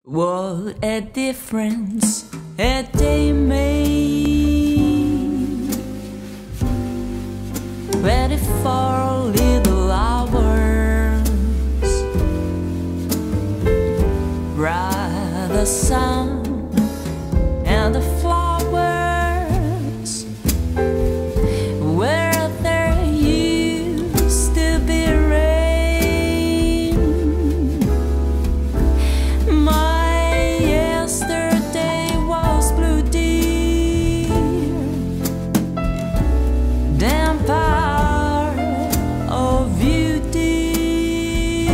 What a difference a day made. 24 little hours, bright sun and the flowers, where there used to be rain. My yesterday was blue, dear, damn part of you, dear.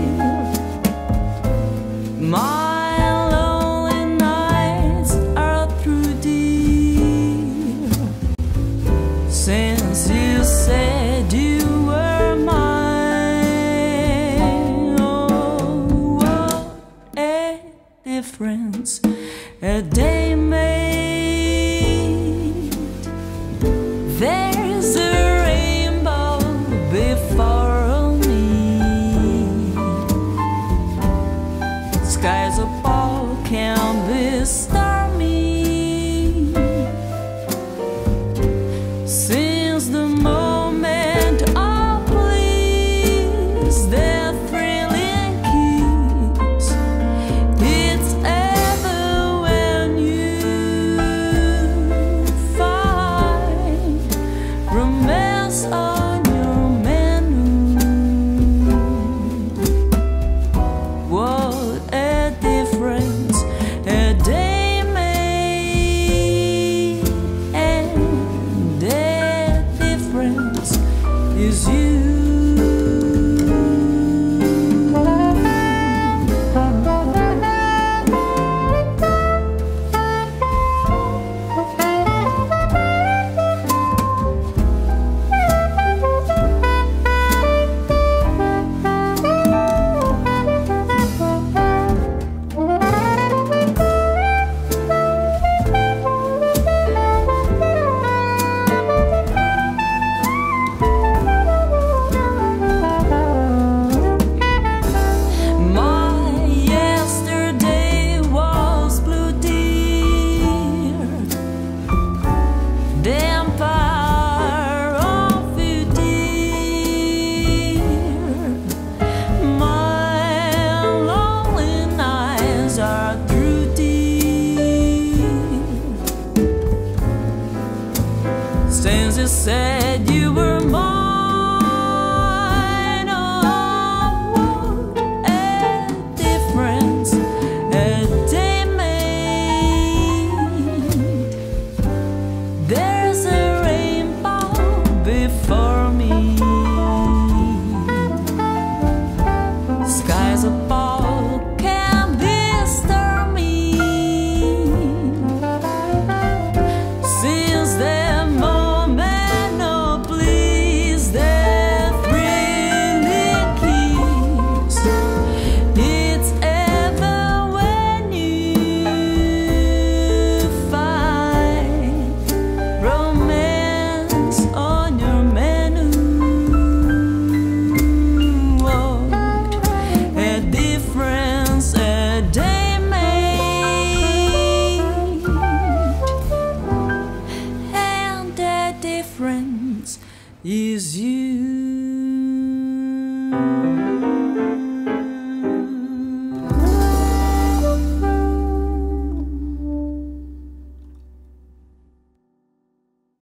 My lonely nights are through, dear, since you said you were mine. Oh, what a difference a day made. There's a rainbow before me, skies above can be stars.